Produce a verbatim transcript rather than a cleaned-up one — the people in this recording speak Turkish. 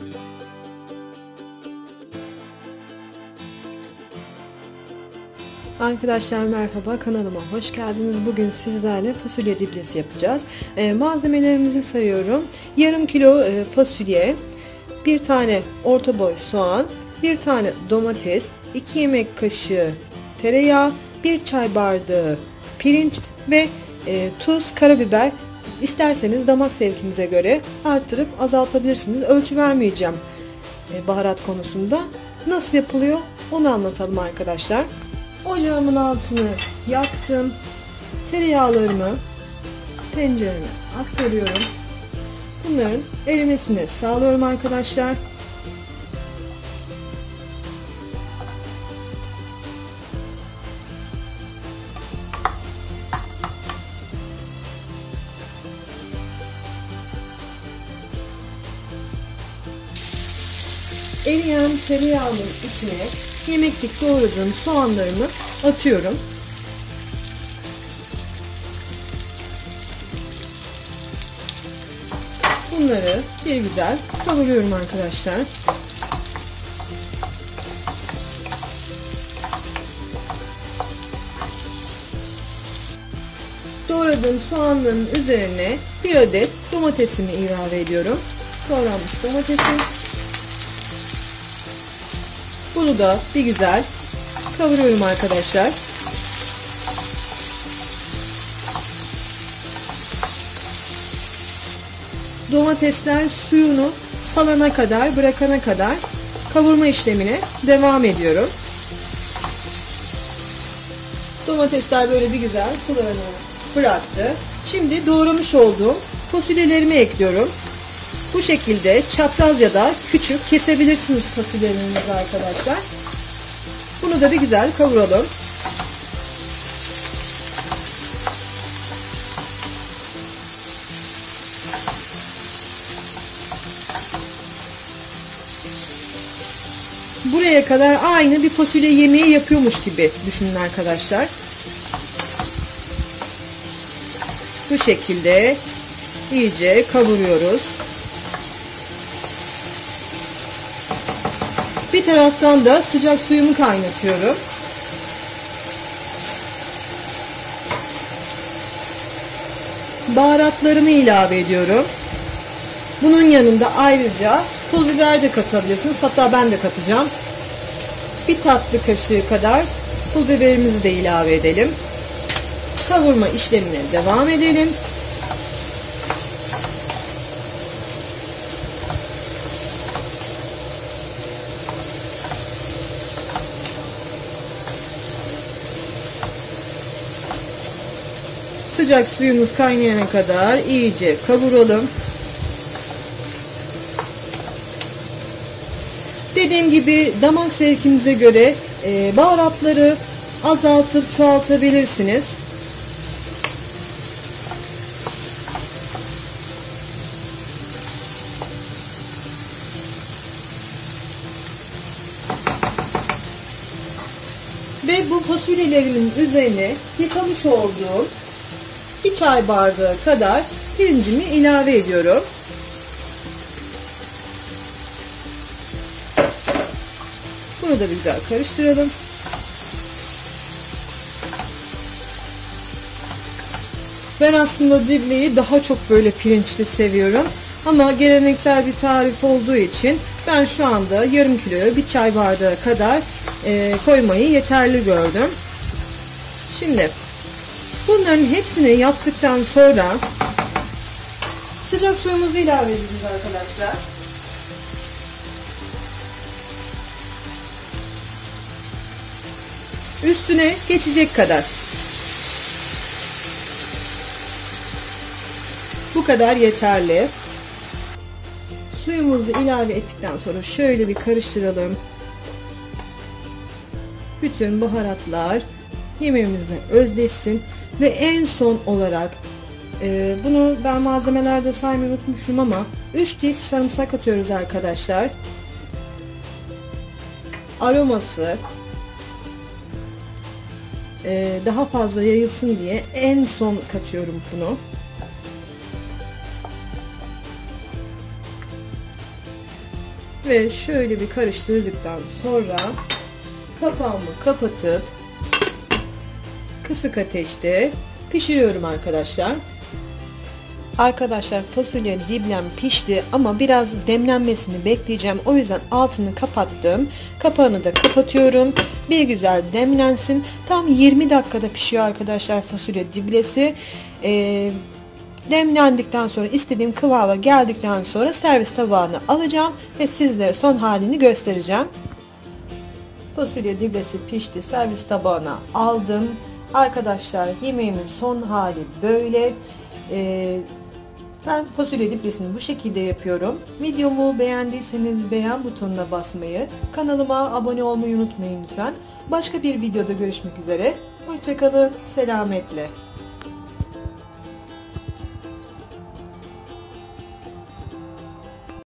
Arkadaşlar merhaba, kanalıma hoş geldiniz. Bugün sizlerle fasulye diblesi yapacağız. E, malzemelerimizi sayıyorum. Yarım kilo e, fasulye, bir tane orta boy soğan, bir tane domates, iki yemek kaşığı tereyağı, bir çay bardağı pirinç ve e, tuz, karabiber. İsterseniz damak zevkinize göre artırıp azaltabilirsiniz. Ölçü vermeyeceğim e, baharat konusunda. Nasıl yapılıyor onu anlatalım arkadaşlar. Ocağımın altını yaktım. Tereyağlarımı tencereme aktarıyorum. Bunların erimesini sağlıyorum arkadaşlar. Eriyen tereyağının içine yemeklik doğradığım soğanlarımı atıyorum. Bunları bir güzel kavuruyorum arkadaşlar. Doğradığım soğanların üzerine bir adet domatesimi ilave ediyorum. Doğranmış domatesim. Bunu da bir güzel kavuruyorum arkadaşlar. Domatesler suyunu salana kadar, bırakana kadar kavurma işlemine devam ediyorum. Domatesler böyle bir güzel sularını bıraktı. Şimdi doğramış olduğum fasulyelerimi ekliyorum. Bu şekilde çapraz ya da küçük kesebilirsiniz fasulyelerinizi arkadaşlar. Bunu da bir güzel kavuralım. Buraya kadar aynı bir fasulye yemeği yapıyormuş gibi düşünün arkadaşlar. Bu şekilde iyice kavuruyoruz. Bir taraftan da sıcak suyumu kaynatıyorum. Baharatlarımı ilave ediyorum. Bunun yanında ayrıca pul biber de katabilirsiniz. Hatta ben de katacağım. Bir tatlı kaşığı kadar pul biberimizi de ilave edelim. Kavurma işlemine devam edelim. Sıcak suyumuz kaynayana kadar iyice kavuralım. Dediğim gibi damak zevkinize göre e, baharatları azaltıp çoğaltabilirsiniz. Ve bu fasulyelerimin üzerine yıkamış olduğum bir çay bardağı kadar pirincimi ilave ediyorum. Bunu da güzel karıştıralım. Ben aslında dibleyi daha çok böyle pirinçli seviyorum. Ama geleneksel bir tarif olduğu için ben şu anda yarım kiloya bir çay bardağı kadar e, koymayı yeterli gördüm. Şimdi bunların hepsini yaptıktan sonra sıcak suyumuzu ilave edeceğiz arkadaşlar. Üstüne geçecek kadar. Bu kadar yeterli. Suyumuzu ilave ettikten sonra şöyle bir karıştıralım. Bütün baharatlar yemeğimizle özdeşsin ve en son olarak e, bunu ben malzemelerde saymayı unutmuşum ama üç diş sarımsak atıyoruz arkadaşlar. Aroması e, daha fazla yayılsın diye en son katıyorum bunu. Ve şöyle bir karıştırdıktan sonra kapağımı kapatıp kısık ateşte pişiriyorum arkadaşlar. Arkadaşlar fasulye diblem pişti ama biraz demlenmesini bekleyeceğim. O yüzden altını kapattım. Kapağını da kapatıyorum. Bir güzel demlensin. Tam yirmi dakikada pişiyor arkadaşlar fasulye diblesi. Ee, demlendikten sonra istediğim kıvama geldikten sonra servis tabağına alacağım ve sizlere son halini göstereceğim. Fasulye diblesi pişti. Servis tabağına aldım. Arkadaşlar yemeğimin son hali böyle. Ee, ben fasulye diblesini bu şekilde yapıyorum. Videomu beğendiyseniz beğen butonuna basmayı, kanalıma abone olmayı unutmayın lütfen. Başka bir videoda görüşmek üzere. Hoşça kalın, selametle.